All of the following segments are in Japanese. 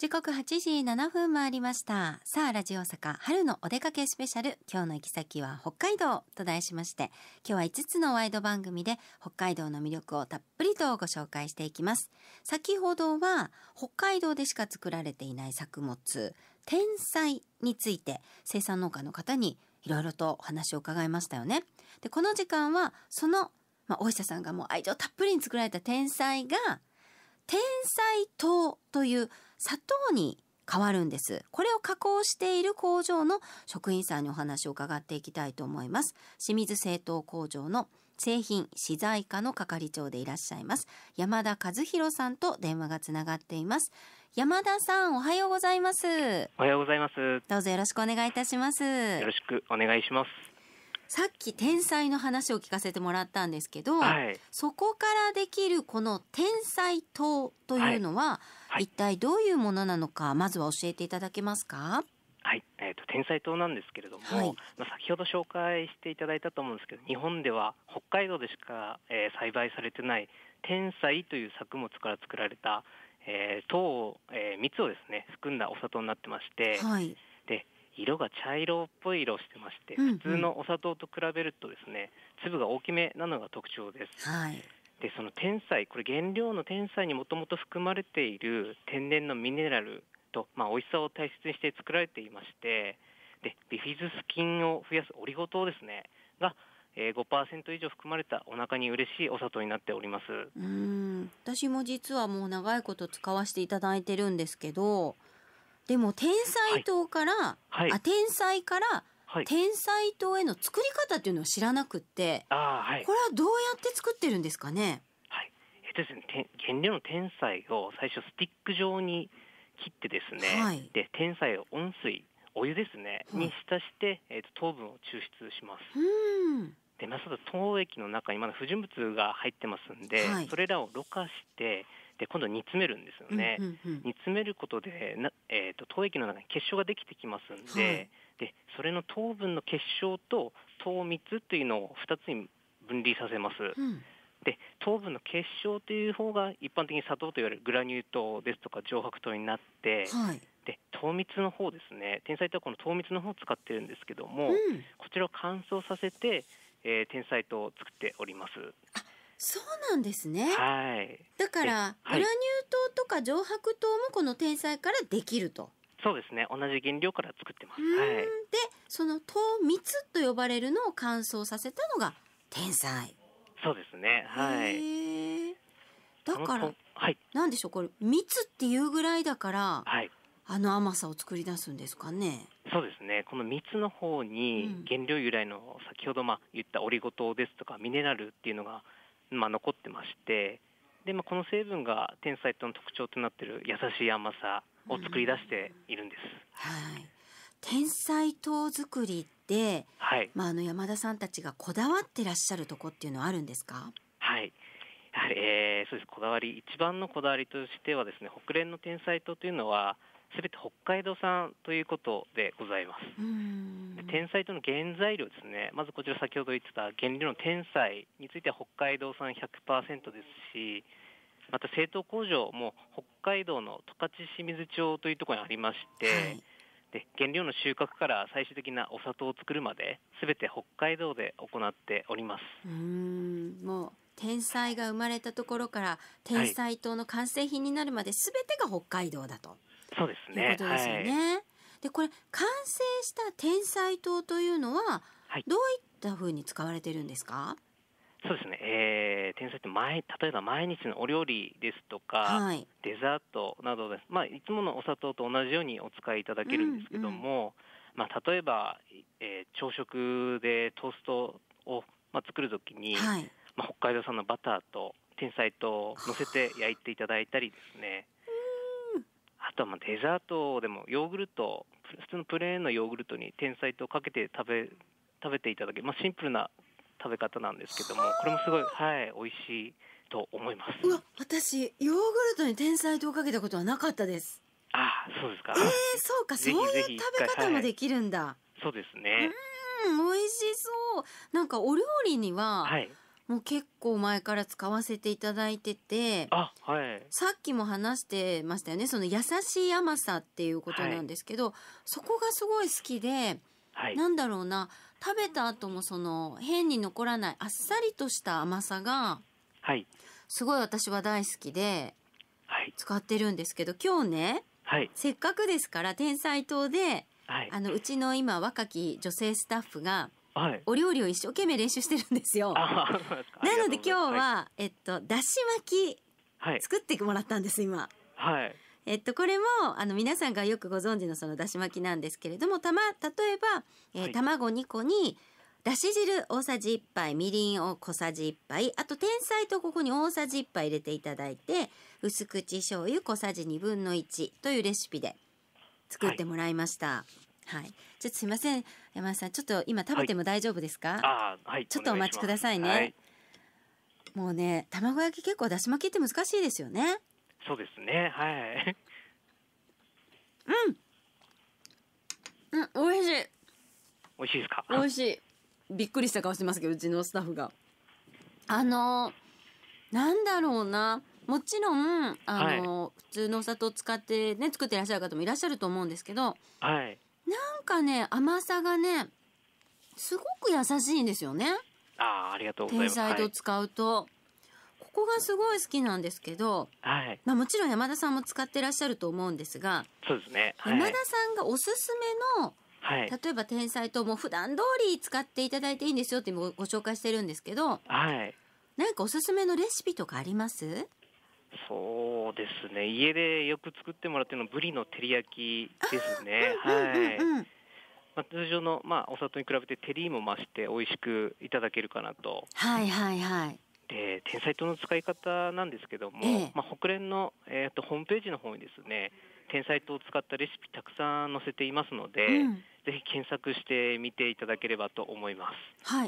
時刻8時7分回りました。さあ、ラジオ大阪春のお出かけスペシャル、今日の行き先は北海道と題しまして、今日は5つのワイド番組で北海道の魅力をたっぷりとご紹介していきます。先ほどは北海道でしか作られていない作物、天菜について生産農家の方にいろいろとお話を伺いましたよね。で、この時間はその、大下さんがもう愛情たっぷりに作られた天菜が天菜糖という砂糖に変わるんです。これを加工している工場の職員さんにお話を伺っていきたいと思います。清水製糖工場の製品資材課の係長でいらっしゃいます山田和弘さんと電話がつながっています。山田さん、おはようございます。 おはようございます。 どうぞよろしくお願いいたします。 よろしくお願いします。 さっき天菜の話を聞かせてもらったんですけど、 はい、 そこからできるこの天菜糖というのは、一体どういうものなのか、まずは教えていただけますか？ はい、天菜糖なんですけれども、先ほど紹介していただいたと思うんですけど、日本では北海道でしか、栽培されてない天菜という作物から作られた、糖、蜜をですね含んだお砂糖になってまして、で色が茶色っぽい色をしてまして、普通のお砂糖と比べるとですね、粒が大きめなのが特徴です。で、その天菜、これ原料の天菜にもともと含まれている天然のミネラルと、美味しさを大切にして作られていまして、でビフィズス菌を増やすオリゴ糖ですねが、5% 以上含まれたお腹に嬉しいお砂糖になっております。 私も実はもう長いこと使わせていただいてるんですけど、でも天菜糖から、天菜から天菜糖への作り方っていうのを知らなくって、これはどうやって作ってるんですかね？ ですね、原料の天菜を最初スティック状に切ってですね、で天菜を温水、お湯ですね、に浸して、糖分を抽出します。で、その糖液の中にまだ不純物が入ってますんで、それらをろ過して、で今度煮詰めるんですよね。煮詰めることで糖液の中に結晶ができてきますんで、でそれの糖分の結晶と糖蜜というのを2つに分離させます。で糖分の結晶という方が一般的に砂糖といわれるグラニュー糖ですとか上白糖になって、で糖蜜の方ですね、天菜糖はこの糖蜜の方を使ってるんですけども、こちらを乾燥させて、天菜糖を作っております。 そうなんですね。だからグラニュー糖とか上白糖もこの天菜からできると。 そうですね、同じ原料から作ってます。 でその糖蜜と呼ばれるのを乾燥させたのが天菜。 そうですね。 だからなんでしょう、これ蜜っていうぐらいだから、あの甘さを作り出すんですかね？ そうですね、この蜜の方に原料由来の先ほど言ったオリゴ糖ですとかミネラルっていうのが残ってまして、で、この成分が天菜糖の特徴となっている優しい甘さを作り出しているんです。 天菜糖作りって、山田さんたちがこだわってらっしゃるとこっていうのはあるんですか？ やはり、そうです。こだわり、一番のこだわりとしてはですね、北連の天菜糖というのはすべて北海道産ということでございます。で天菜糖の原材料ですね、まずこちら先ほど言ってた原料の天菜については北海道産 100% ですし、また製糖工場も北海道の十勝清水町というところにありまして、で原料の収穫から最終的なお砂糖を作るまで全て北海道で行っております。 もう天菜が生まれたところから天菜糖の完成品になるまで全てが北海道だと。 そうですね。 いうことですよね。でこれ完成した天菜糖というのは、どういった風に使われてるんですか？ そうですね、天菜って例えば毎日のお料理ですとか、デザートなどです、いつものお砂糖と同じようにお使いいただけるんですけども、例えば、朝食でトーストを、作るときに、北海道産のバターと天菜糖を乗せて焼いていただいたりですね、あとはデザートでもヨーグルト、普通のプレーンのヨーグルトに天菜糖をかけて食べていただける、シンプルな食べ方なんですけども、これもすごい、美味しいと思います。 私ヨーグルトに天菜糖をかけたことはなかったです。 そうですか。 そうか、そういう食べ方もできるんだ。 そうですね。 美味しそう。なんかお料理には、 もう結構前から使わせていただいてて、 あ、はい。 さっきも話してましたよね、その優しい甘さっていうことなんですけど、そこがすごい好きで、なんだろうな、食べた後もその変に残らないあっさりとした甘さがすごい私は大好きで使ってるんですけど、今日ね、せっかくですから天才糖で、うちの今若き女性スタッフがお料理を一生懸命練習してるんですよ。なので今日は、だし巻き作ってもらったんです今。これも皆さんがよくご存知のそのだし巻きなんですけれども、例えば、卵2個にだし汁大さじ1杯、みりんを小さじ1杯、あと天才とここに大さじ1杯入れていただいて、薄口醤油小さじ1/2というレシピで作ってもらいました。ちょっとすいません山田さん、ちょっと今食べても大丈夫ですか？ちょっとお待ちくださいね。もうね、卵焼き結構だし巻きって難しいですよね。 そうですね。 美味しい。 美味しいですか？ 美味しい。びっくりした顔してますけど、うちのスタッフが。なんだろうな。もちろん普通のお砂糖を使ってね作っていらっしゃる方もいらっしゃると思うんですけど、なんかね甘さがねすごく優しいんですよね。 ありがとうございます。 天才糖使うと、ここがすごい好きなんですけど、もちろん山田さんも使ってらっしゃると思うんですが、 そうですね。 山田さんがおすすめの、例えば天才糖も普段通り使っていただいていいんですよってご紹介してるんですけど、何かおすすめのレシピとかあります？ そうですね、家でよく作ってもらってるのブリの照り焼きですね。通常の、お砂糖に比べて照りも増して美味しくいただけるかなと。で天才糖の使い方なんですけども、国連の、ホームページの方にですね、天才糖を使ったレシピたくさん載せていますので、ぜひ検索してみていただければと思います。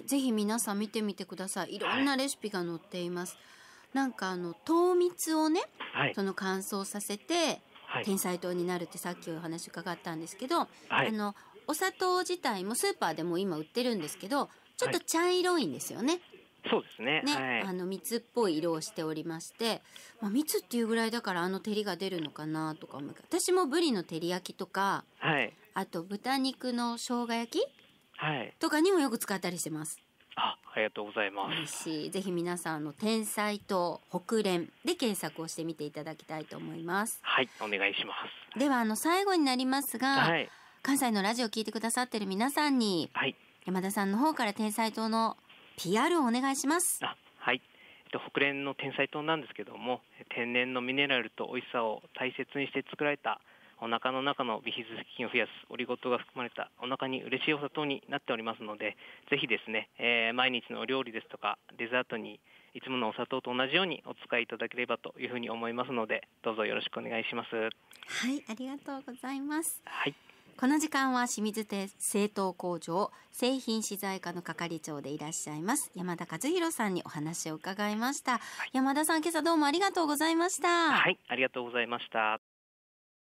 ぜひ皆さん見てみてください。いろんなレシピが載っています。なんか糖蜜をね、その乾燥させて、天才糖になるってさっきお話伺ったんですけど、お砂糖自体もスーパーでも今売ってるんですけど、ちょっと茶色いんですよね。 そうですね。 蜜っぽい色をしておりまして、蜜っていうぐらいだから照りが出るのかなとか思う。私もブリの照り焼きとか、あと豚肉の生姜焼き、とかにもよく使ったりしてます。 ありがとうございます。 美味しい。ぜひ皆さん天才糖北連で検索をしてみていただきたいと思います。 お願いします。 では最後になりますが、関西のラジオを聞いてくださっている皆さんに、山田さんの方から天才糖の PR をお願いします。 北連の天才糖なんですけども、天然のミネラルと美味しさを大切にして作られた、お腹の中のビフィズス菌を増やすオリゴ糖が含まれたお腹に嬉しいお砂糖になっておりますので、ぜひですね、毎日のお料理ですとかデザートにいつものお砂糖と同じようにお使いいただければというふうに思いますので、どうぞよろしくお願いします。 ありがとうございます。この時間は清水製糖工場製品資材課の係長でいらっしゃいます山田和弘さんにお話を伺いました。山田さん、今朝どうもありがとうございました。 ありがとうございました。